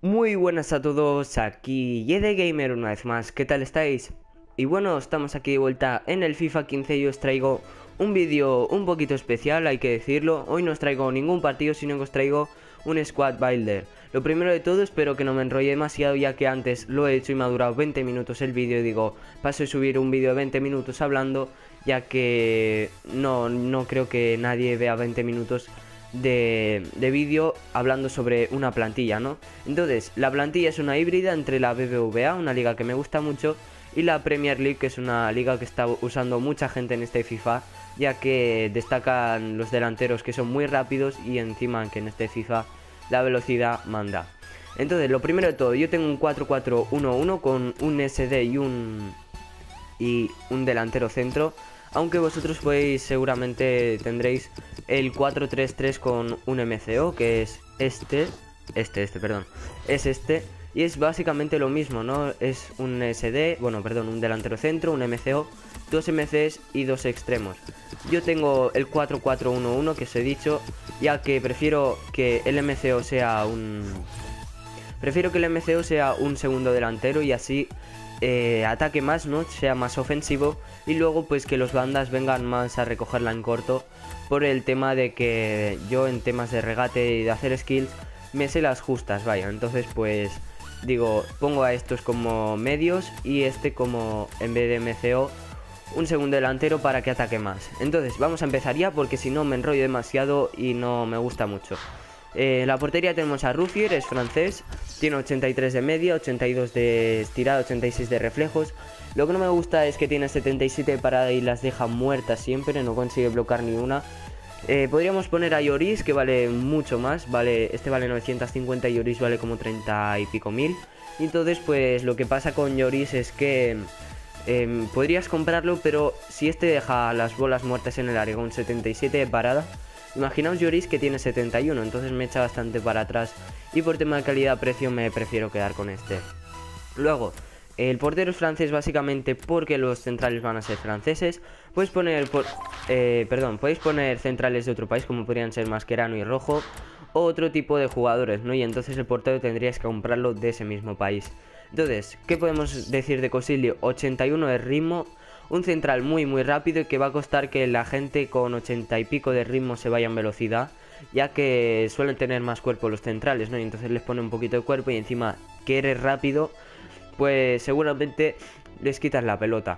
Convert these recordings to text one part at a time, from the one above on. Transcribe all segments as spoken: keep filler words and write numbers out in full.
Muy buenas a todos, aquí YedeGamer una vez más, ¿qué tal estáis? Y bueno, estamos aquí de vuelta en el FIFA quince y os traigo un vídeo un poquito especial, hay que decirlo. Hoy no os traigo ningún partido, sino que os traigo un Squad Builder. Lo primero de todo, espero que no me enrolle demasiado, ya que antes lo he hecho y me ha durado veinte minutos el vídeo y digo, paso a subir un vídeo de veinte minutos hablando, ya que no, no creo que nadie vea veinte minutos de, de vídeo hablando sobre una plantilla, ¿no? Entonces, la plantilla es una híbrida entre la B B V A, una liga que me gusta mucho, y la Premier League, que es una liga que está usando mucha gente en este FIFA, ya que destacan los delanteros que son muy rápidos y encima que en este FIFA la velocidad manda. Entonces, lo primero de todo, yo tengo un cuatro cuatro uno uno con un S D y un y un delantero centro, aunque vosotros podéis, seguramente tendréis el cuatro tres tres con un M C O, que es este, este, este, perdón, es este, y es básicamente lo mismo, ¿no? Es un S D, bueno, perdón, un delantero centro, un M C O, dos M Cs y dos extremos. Yo tengo el cuatro cuatro uno uno que os he dicho, ya que prefiero que el M C O sea un... Prefiero que el M C O sea un segundo delantero y así eh, ataque más, ¿no? Sea más ofensivo, y luego pues que los bandas vengan más a recogerla en corto, por el tema de que yo en temas de regate y de hacer skills me sé las justas, vaya. Entonces pues digo, pongo a estos como medios y este como, en vez de M C O, un segundo delantero para que ataque más. Entonces vamos a empezar ya, porque si no me enrollo demasiado y no me gusta mucho. En eh, la portería tenemos a Ruffier, es francés, tiene ochenta y tres de media, ochenta y dos de estirada, ochenta y seis de reflejos. Lo que no me gusta es que tiene setenta y siete de parada y las deja muertas siempre, no consigue bloquear ni una. Eh, podríamos poner a Lloris, que vale mucho más, vale, este vale novecientos cincuenta y Lloris vale como treinta y pico mil. Y entonces pues lo que pasa con Lloris es que eh, podrías comprarlo, pero si este deja las bolas muertas en el área con setenta y siete de parada, imaginaos Lloris que tiene setenta y uno, entonces me echa bastante para atrás, y por tema de calidad-precio me prefiero quedar con este. Luego, el portero es francés básicamente porque los centrales van a ser franceses. Podéis poner, por, eh, perdón, podéis poner centrales de otro país, como podrían ser Mascherano y Rojo, o otro tipo de jugadores, ¿no? Y entonces el portero tendrías que comprarlo de ese mismo país. Entonces, ¿qué podemos decir de Cosilio? ochenta y uno de ritmo, un central muy muy rápido y que va a costar que la gente con ochenta y pico de ritmo se vaya en velocidad, ya que suelen tener más cuerpo los centrales, ¿no? Y entonces les pone un poquito de cuerpo y encima que eres rápido, pues seguramente les quitas la pelota.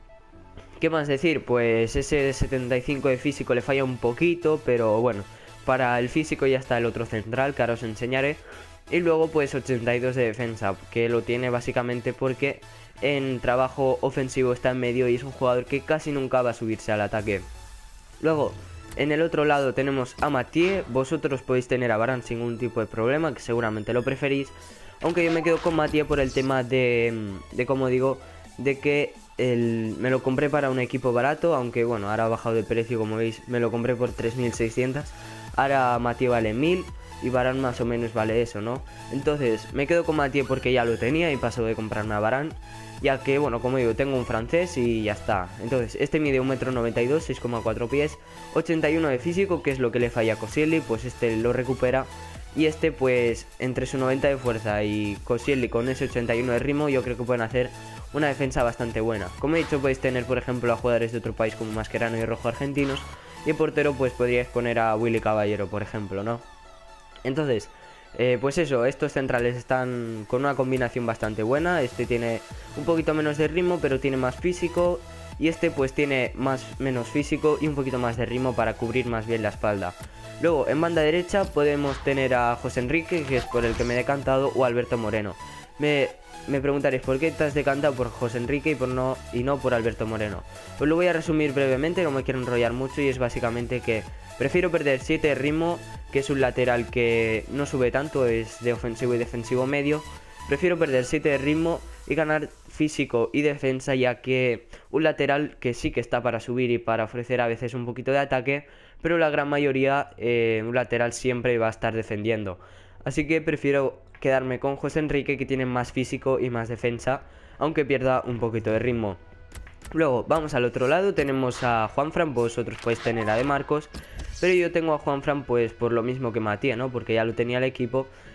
¿Qué más decir? Pues ese setenta y cinco de físico le falla un poquito, pero bueno, para el físico ya está el otro central que ahora os enseñaré. Y luego pues ochenta y dos de defensa, que lo tiene básicamente porque en trabajo ofensivo está en medio y es un jugador que casi nunca va a subirse al ataque. Luego, en el otro lado tenemos a Mathieu. Vosotros podéis tener a Varane sin ningún tipo de problema, que seguramente lo preferís, aunque yo me quedo con Mathieu por el tema de, de como digo, de que el, me lo compré para un equipo barato, aunque bueno, ahora ha bajado de precio, como veis, me lo compré por tres mil seiscientos, ahora Mathieu vale mil y Varane más o menos vale eso, ¿no? Entonces me quedo con Mathieu porque ya lo tenía y paso de comprarme a Varane, ya que bueno, como digo, tengo un francés y ya está. Entonces este mide un metro noventa y dos, seis coma cuatro pies, ochenta y uno de físico, que es lo que le falla a Koscielny, pues este lo recupera. Y este pues entre su noventa de fuerza y Koscielny con ese ochenta y uno de ritmo, yo creo que pueden hacer una defensa bastante buena. Como he dicho, podéis tener por ejemplo a jugadores de otro país como Mascherano y Rojo argentinos, y en portero pues podríais poner a Willy Caballero, por ejemplo, ¿no? Entonces, eh, pues eso, estos centrales están con una combinación bastante buena. Este tiene un poquito menos de ritmo, pero tiene más físico, y este pues tiene más menos físico y un poquito más de ritmo para cubrir más bien la espalda. Luego, en banda derecha podemos tener a José Enrique, que es por el que me he decantado, o Alberto Moreno. Me, me preguntaréis por qué te has decantado por José Enrique y, por no, y no por Alberto Moreno. Pues lo voy a resumir brevemente, no me quiero enrollar mucho, y es básicamente que prefiero perder siete de ritmo, que es un lateral que no sube tanto, es de ofensivo y defensivo medio. Prefiero perder siete de ritmo y ganar físico y defensa, ya que un lateral que sí que está para subir y para ofrecer a veces un poquito de ataque, pero la gran mayoría eh, un lateral siempre va a estar defendiendo. Así que prefiero quedarme con José Enrique, que tiene más físico y más defensa, aunque pierda un poquito de ritmo. Luego vamos al otro lado, tenemos a Juanfran, vosotros podéis tener a De Marcos, pero yo tengo a Juanfran pues por lo mismo que Mathieu, ¿no? Porque ya lo tenía el equipo,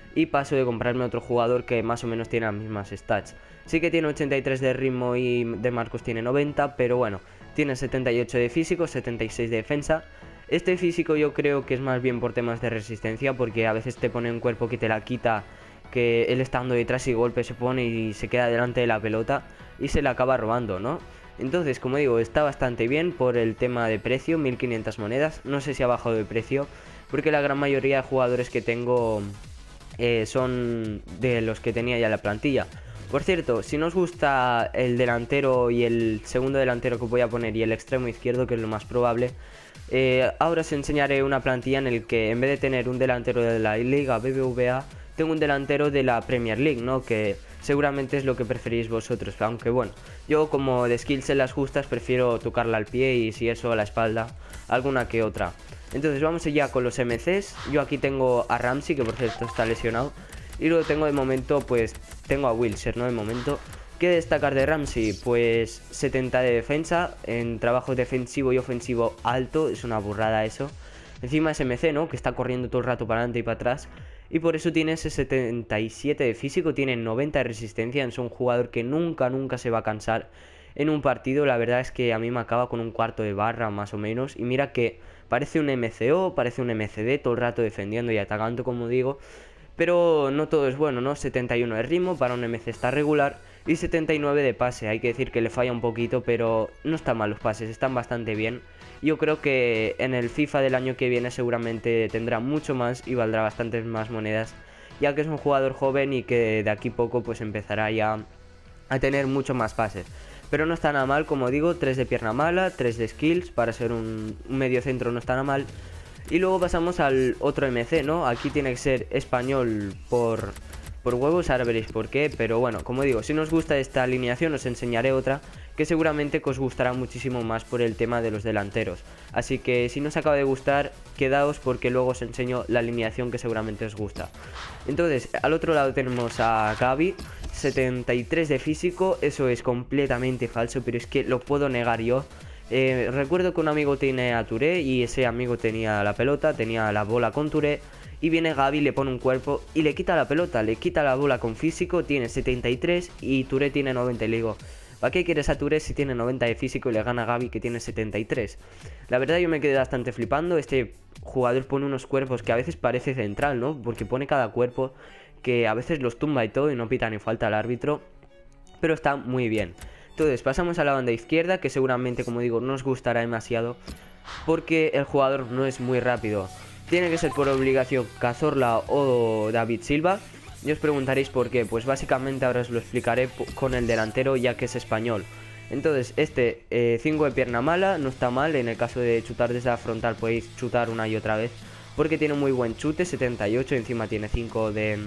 y paso de comprarme otro jugador que más o menos tiene las mismas stats. Sí que tiene ochenta y tres de ritmo y de marcos tiene noventa, pero bueno, tiene setenta y ocho de físico, setenta y seis de defensa. Este físico yo creo que es más bien por temas de resistencia, porque a veces te pone un cuerpo que te la quita, que él estando detrás y golpe se pone y se queda delante de la pelota y se la acaba robando, ¿no? Entonces, como digo, está bastante bien por el tema de precio, mil quinientas monedas. No sé si ha bajado de precio, porque la gran mayoría de jugadores que tengo eh, son de los que tenía ya la plantilla. Por cierto, si no os gusta el delantero y el segundo delantero que voy a poner y el extremo izquierdo, que es lo más probable, eh, ahora os enseñaré una plantilla en el que en vez de tener un delantero de la Liga B B V A, tengo un delantero de la Premier League, ¿no? Que seguramente es lo que preferís vosotros, aunque bueno, yo como de skills en las justas prefiero tocarla al pie y si eso a la espalda, alguna que otra. Entonces vamos ya con los M Cs. Yo aquí tengo a Ramsey, que por cierto está lesionado, y luego tengo de momento, pues tengo a Wilshere, ¿no? De momento. ¿Qué destacar de Ramsey? Pues setenta de defensa, en trabajo defensivo y ofensivo alto, es una burrada eso. Encima es M C, ¿no? Que está corriendo todo el rato para adelante y para atrás. Y por eso tiene ese setenta y siete de físico, tiene noventa de resistencia. Es un jugador que nunca, nunca se va a cansar en un partido. La verdad es que a mí me acaba con un cuarto de barra más o menos. Y mira que parece un M C O, parece un M C D, todo el rato defendiendo y atacando, como digo. Pero no todo es bueno, ¿no? setenta y uno de ritmo, para un M C está regular. Y setenta y nueve de pase, hay que decir que le falla un poquito, pero no están mal los pases, están bastante bien. Yo creo que en el FIFA del año que viene seguramente tendrá mucho más y valdrá bastantes más monedas, ya que es un jugador joven y que de aquí poco pues empezará ya a tener mucho más pases. Pero no está nada mal, como digo, tres de pierna mala, tres de skills, para ser un, un medio centro no está nada mal. Y luego pasamos al otro M C, ¿no? Aquí tiene que ser español por... por huevos, ahora veréis por qué, pero bueno, como digo, si no os gusta esta alineación os enseñaré otra que seguramente que os gustará muchísimo más por el tema de los delanteros. Así que si no os acaba de gustar, quedaos porque luego os enseño la alineación que seguramente os gusta. Entonces, al otro lado tenemos a Gavi, setenta y tres de físico, eso es completamente falso, pero es que lo puedo negar yo. Eh, recuerdo que un amigo tiene a Touré y ese amigo tenía la pelota, tenía la bola con Touré. Y viene Gavi, le pone un cuerpo y le quita la pelota, le quita la bola con físico, tiene setenta y tres y Touré tiene noventa. Y le digo, ¿para qué quieres a Touré si tiene noventa de físico y le gana a Gavi que tiene setenta y tres? La verdad yo me quedé bastante flipando, este jugador pone unos cuerpos que a veces parece central, ¿no? Porque pone cada cuerpo que a veces los tumba y todo y no pita ni falta al árbitro, pero está muy bien. Entonces pasamos a la banda izquierda, que seguramente, como digo, no os gustará demasiado porque el jugador no es muy rápido. Tiene que ser por obligación Cazorla o David Silva. Y os preguntaréis por qué. Pues básicamente ahora os lo explicaré con el delantero, ya que es español. Entonces este cinco eh, de pierna mala no está mal. En el caso de chutar desde la frontal podéis chutar una y otra vez, porque tiene muy buen chute, setenta y ocho. Encima tiene cinco de,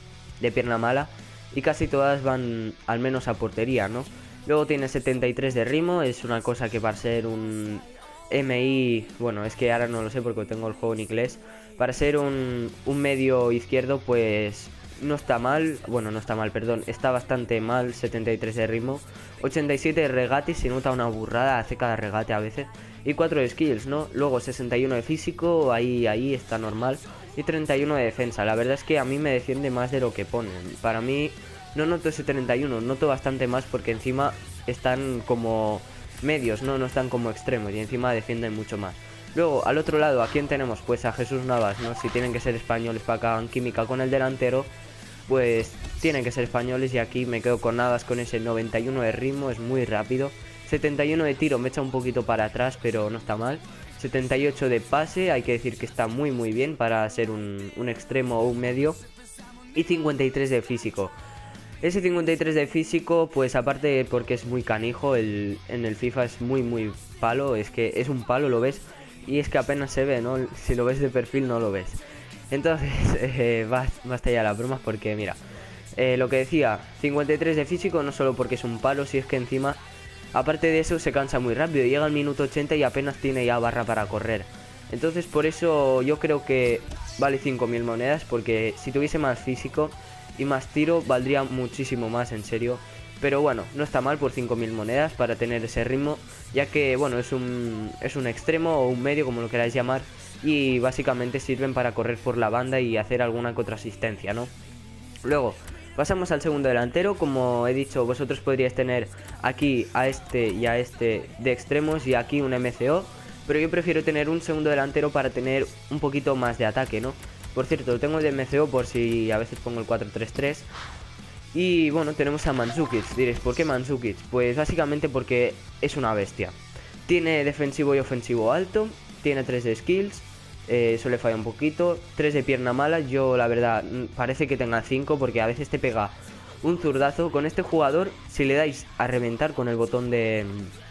de pierna mala. Y casi todas van al menos a portería, ¿no? Luego tiene setenta y tres de ritmo. Es una cosa que para ser un... M I, bueno, es que ahora no lo sé porque tengo el juego en inglés. Para ser un, un medio izquierdo, pues no está mal. Bueno, no está mal, perdón, está bastante mal. setenta y tres de ritmo, ochenta y siete de regate, se nota una burrada, hace cada regate a veces. Y cuatro de skills, ¿no? Luego sesenta y uno de físico, ahí, ahí está normal. Y treinta y uno de defensa, la verdad es que a mí me defiende más de lo que ponen. Para mí no noto ese treinta y uno, noto bastante más porque encima están como... medios, no, no están como extremos y encima defienden mucho más. Luego, al otro lado, ¿a quién tenemos? Pues a Jesús Navas, ¿no? Si tienen que ser españoles para que hagan química con el delantero, pues tienen que ser españoles y aquí me quedo con Navas con ese noventa y uno de ritmo, es muy rápido. setenta y uno de tiro, me echa un poquito para atrás, pero no está mal. setenta y ocho de pase, hay que decir que está muy muy bien para ser un, un extremo o un medio. Y cincuenta y tres de físico. Ese cincuenta y tres de físico, pues aparte porque es muy canijo, el, en el FIFA es muy muy palo, es que es un palo, lo ves, y es que apenas se ve, ¿no? Si lo ves de perfil no lo ves. Entonces, eh, basta ya las bromas porque mira, eh, lo que decía, cincuenta y tres de físico no solo porque es un palo, si es que encima, aparte de eso se cansa muy rápido, llega al minuto ochenta y apenas tiene ya barra para correr. Entonces por eso yo creo que vale cinco mil monedas, porque si tuviese más físico y más tiro valdría muchísimo más, en serio. Pero bueno, no está mal por cinco mil monedas para tener ese ritmo, ya que bueno, es un, es un extremo o un medio, como lo queráis llamar, y básicamente sirven para correr por la banda y hacer alguna que otra asistencia, ¿no? Luego pasamos al segundo delantero. Como he dicho, vosotros podríais tener aquí a este y a este de extremos y aquí un M C O, pero yo prefiero tener un segundo delantero para tener un poquito más de ataque, ¿no? Por cierto, lo tengo de M C O por si a veces pongo el cuatro tres tres. Y bueno, tenemos a Mandzukic. Diréis, ¿por qué Mandzukic? Pues básicamente porque es una bestia. Tiene defensivo y ofensivo alto, tiene tres de skills, eh, eso le falla un poquito, tres de pierna mala. Yo la verdad parece que tenga cinco porque a veces te pega un zurdazo. Con este jugador, si le dais a reventar con el botón de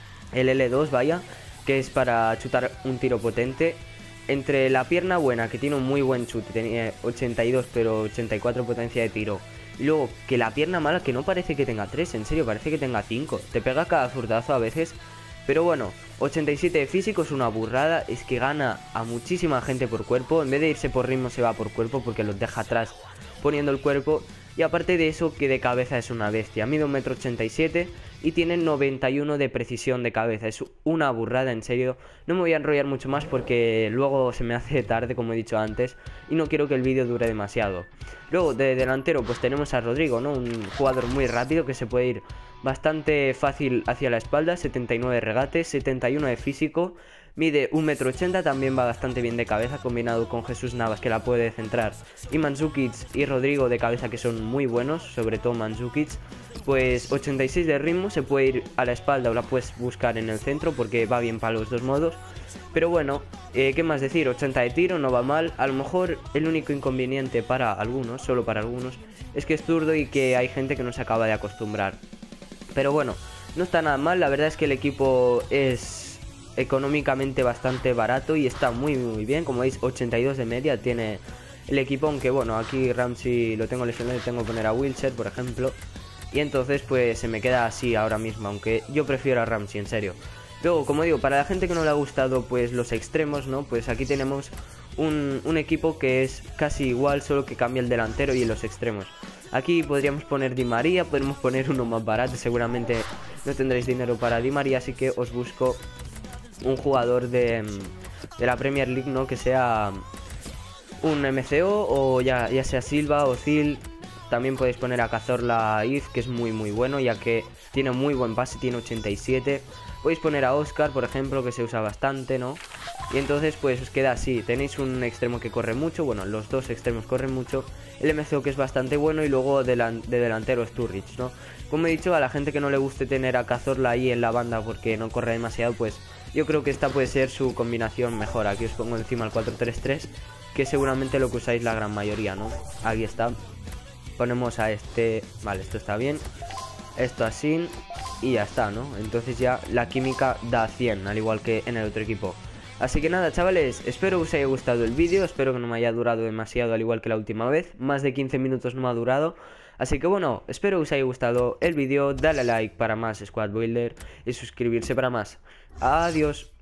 el L dos, vaya, que es para chutar un tiro potente, entre la pierna buena, que tiene un muy buen chute, tenía ochenta y dos pero ochenta y cuatro potencia de tiro, y luego que la pierna mala, que no parece que tenga tres, en serio, parece que tenga cinco, te pega cada zurdazo a veces. Pero bueno, ochenta y siete de físico es una burrada, es que gana a muchísima gente por cuerpo. En vez de irse por ritmo se va por cuerpo porque los deja atrás poniendo el cuerpo. Y aparte de eso, que de cabeza es una bestia. Mide un metro ochenta y siete y tiene noventa y uno de precisión de cabeza. Es una burrada, en serio. No me voy a enrollar mucho más porque luego se me hace tarde, como he dicho antes, y no quiero que el vídeo dure demasiado. Luego, de delantero, pues tenemos a Rodrigo, ¿no? Un jugador muy rápido que se puede ir bastante fácil hacia la espalda. setenta y nueve de regate, setenta y uno de físico. Mide un metro ochenta, también va bastante bien de cabeza, combinado con Jesús Navas, que la puede centrar, y Mandzukic y Rodrigo de cabeza, que son muy buenos, sobre todo Mandzukic. Pues ochenta y seis de ritmo, se puede ir a la espalda o la puedes buscar en el centro porque va bien para los dos modos. Pero bueno, eh, ¿qué más decir? ochenta de tiro, no va mal. A lo mejor el único inconveniente para algunos, solo para algunos, es que es zurdo y que hay gente que no se acaba de acostumbrar. Pero bueno, no está nada mal, la verdad es que el equipo es económicamente bastante barato y está muy muy bien. Como veis, ochenta y dos de media tiene el equipo, aunque bueno, aquí Ramsey lo tengo lesionado y tengo que poner a Wilshere, por ejemplo, y entonces pues se me queda así ahora mismo, aunque yo prefiero a Ramsey, en serio. Luego, como digo, para la gente que no le ha gustado pues los extremos, ¿no? Pues aquí tenemos un, un equipo que es casi igual, solo que cambia el delantero y los extremos. Aquí podríamos poner Di María, podemos poner uno más barato, seguramente no tendréis dinero para Di María, así que os busco un jugador de, de la Premier League, ¿no? Que sea un M C O o ya, ya sea Silva o Zil. También podéis poner a Cazorla Iz, que es muy muy bueno, ya que tiene muy buen pase, tiene ochenta y siete. Podéis poner a Oscar, por ejemplo, que se usa bastante, ¿no? Y entonces pues os queda así. Tenéis un extremo que corre mucho, bueno, los dos extremos corren mucho. El M C O, que es bastante bueno, y luego de, de delantero Sturridge, ¿no? Como he dicho, a la gente que no le guste tener a Cazorla ahí en la banda porque no corre demasiado, pues yo creo que esta puede ser su combinación mejor. Aquí os pongo encima el cuatro tres tres, que seguramente lo que usáis la gran mayoría, ¿no? Aquí está. Ponemos a este, vale, esto está bien, esto así y ya está, ¿no? Entonces ya la química da cien, al igual que en el otro equipo. Así que nada, chavales, espero que os haya gustado el vídeo, espero que no me haya durado demasiado, al igual que la última vez. Más de quince minutos no me ha durado. Así que bueno, espero que os haya gustado el vídeo, dale a like para más Squad Builder y suscribirse para más. Adiós.